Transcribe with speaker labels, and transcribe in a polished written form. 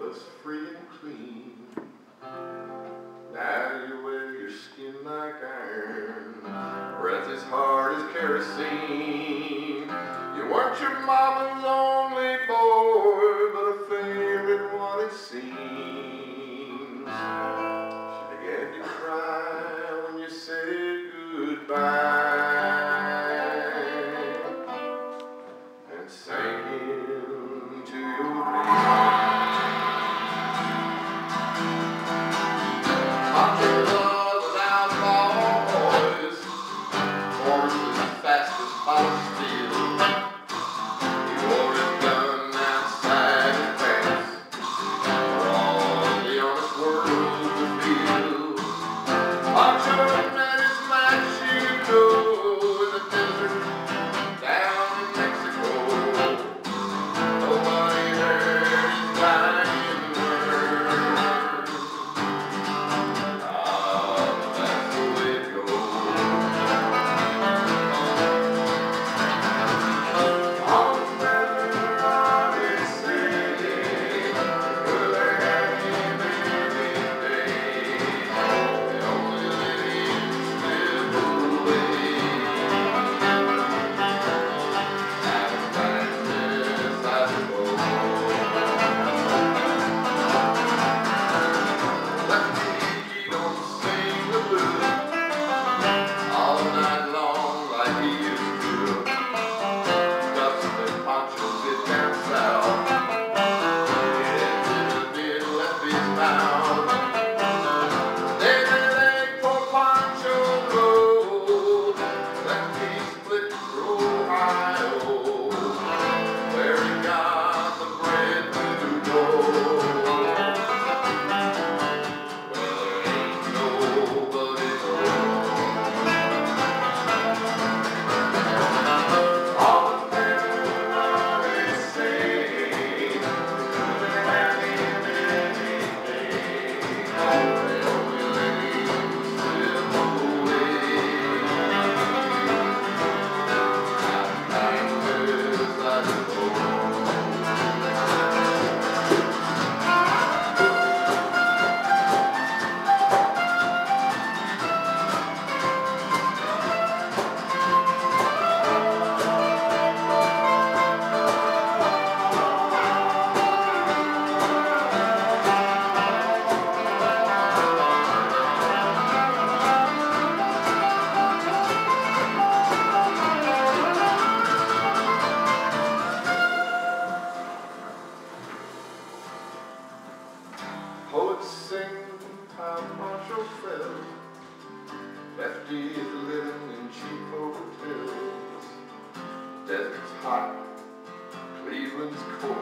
Speaker 1: was free and clean. Now you wear your skin like iron, breath as hard as kerosene. You weren't your mama's only boy, but a favorite one it seems. She began to cry when you said goodbye, and sank into your dreams. Pancho was outlaw boys, horses as fast as pot steel. He wore his gun outside his pants for all the honest world to feel. Pancho met his match, you know, in the desert down in Mexico. Nobody heard his dying word. That's the way it goes. On the desert, on his city, where they had him every day. They only let him slip away. Out of kindness, I suppose. Lefty, he don't sing the blues all night long like he used to. Stuff that Pancho did down south, it did Lefty's mouth. There's an egg for Pancho Road, Lefty split through Ohio, where he got the bread to go. Well, there ain't nobody knows. All the men always say, they had him every day. They only let him slip away. Out of kindness, I suppose. Poets sing how Pancho fell. Lefty is living in cheap hotels. Desert's hot, Cleveland's cold.